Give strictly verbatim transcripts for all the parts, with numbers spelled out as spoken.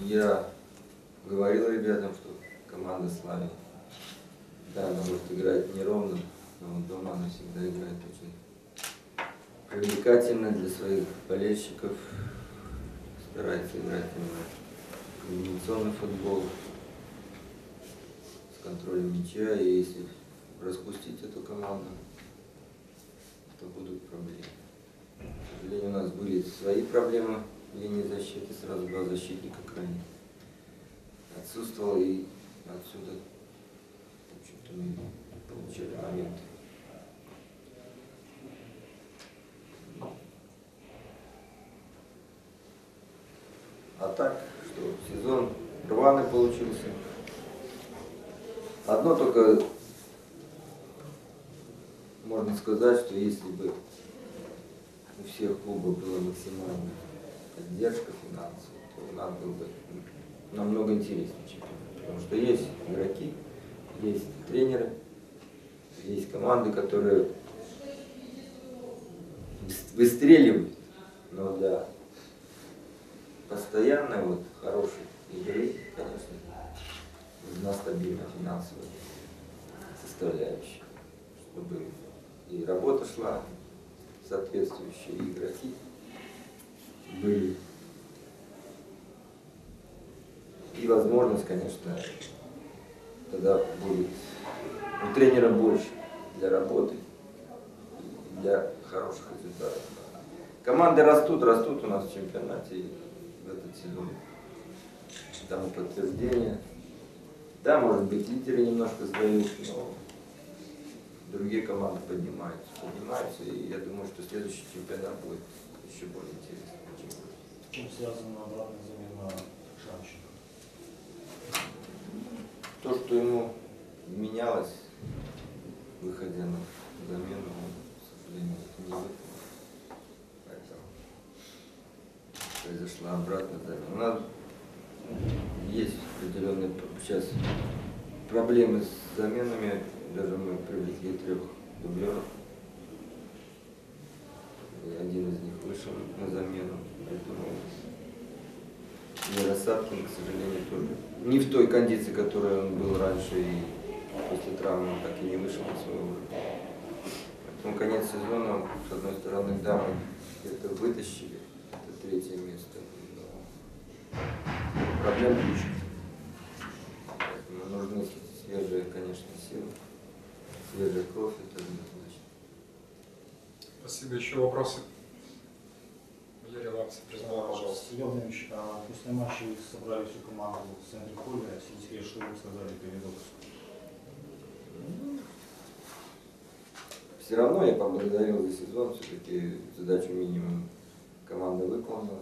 Я говорил ребятам, что команда Славии, да, она может играть неровно, но вот дома она всегда играет очень привлекательно для своих болельщиков, старается играть именно комбинационный футбол с контролем мяча, и если распустить эту команду, то будут проблемы. К сожалению, у нас были свои проблемы в линии защиты, сразу два защитника крайне отсутствовал, и отсюда, в общем-то, мы получили моменты. А так, что сезон рваный получился. Одно только можно сказать, что если бы у всех клубов была максимальная поддержка финансовая, то у нас был бы намного интереснее чемпионат. Потому что есть игроки, есть тренеры, есть команды, которые выстреливают, но для постоянной вот хорошей игры, конечно, нужна стабильная финансовая составляющая, чтобы и работа шла, соответствующие игроки были. И возможность, конечно, тогда будет у тренера больше для работы, для хороших результатов. Команды растут, растут у нас в чемпионате и в этот сезон. Тому подтверждение. Да, может быть, лидеры немножко сдают, но другие команды поднимаются, поднимаются, и я думаю, что следующий чемпионат будет еще более интересным. С чем связана обратная замена Шанченко? То, что ему менялось, выходя на замену, он, к сожалению, это не выполнил. Поэтому произошла обратная замена. У нас есть определенные сейчас проблемы с заменами. Даже мы привлекли трех дублеров. И один из них вышел на замену. Поэтому Миросаткин, к сожалению, тоже не в той кондиции, которой он был раньше, и после травмы он так и не вышел на свой уровень. Поэтому конец сезона, с одной стороны, да, мы где-то вытащили это третье место, но проблем куча. Поэтому нужны свежие, конечно, силы, свежая кровь, это однозначно. Спасибо. Еще вопросы? Юрий Иванович, признал, пожалуйста. Сергей Владимирович, а после матча вы собрали всю команду в центре поля. Сергей, что вы сказали перед допуском? Все равно я поблагодарил за сезон, все-таки задачу минимум команда выполнила.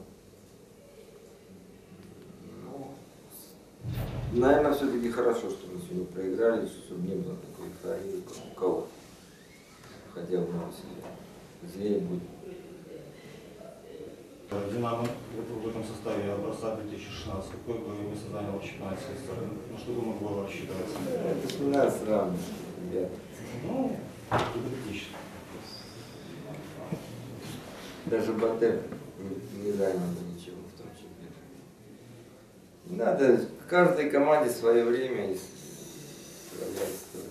Ну, наверное, все-таки хорошо, что мы сегодня проиграли, чтобы не было такой эйфории у кого. Хотя в Новосибирске злее будет. Динамо в этом составе образца две тысячи шестнадцатого, какое бы место занял в чемпионате страны? На что бы могло рассчитываться? Это же у нас равно, ребята. Ну, гипотетично. Даже Батэ не, не занял ничего в том чемпионате. Надо каждой команде свое время и справлять историю.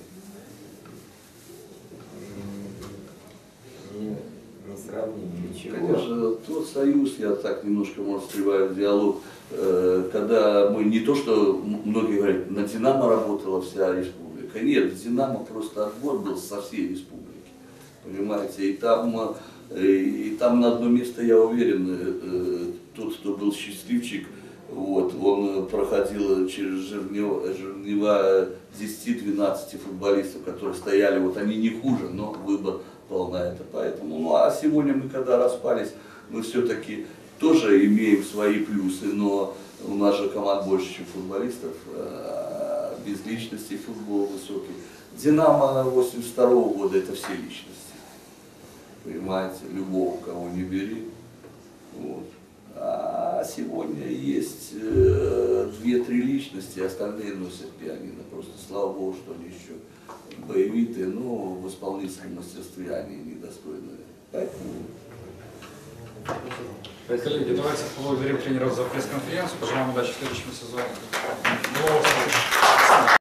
Не, не сравним ничего. Конечно, тот союз, я так немножко, может, встреваю в диалог, э, когда мы не то, что многие говорят, на Динамо работала вся республика. Нет, Динамо просто отбор был со всей республики. Понимаете, и там, и, и там на одно место, я уверен, э, тот, кто был счастливчик, вот, он проходил через жернева, жернева десяти-двенадцати футболистов, которые стояли, вот они не хуже, но выбор был на это. Поэтому, ну а сегодня мы когда распались, мы все-таки тоже имеем свои плюсы, но у нас же команд больше, чем футболистов, без личности футбол высокий. Динамо восемьдесят второго года это все личности, понимаете, любого, кого не бери. Вот. А сегодня есть э, две-три личности, остальные носят пианино. Просто слава богу, что они еще боевитые, но в исполнительском мастерстве они недостойны. Поэтому... Коллеги, давайте поблагодарим тренеров за пресс-конференцию. Пожелаем удачи в следующем сезоне. До встречи.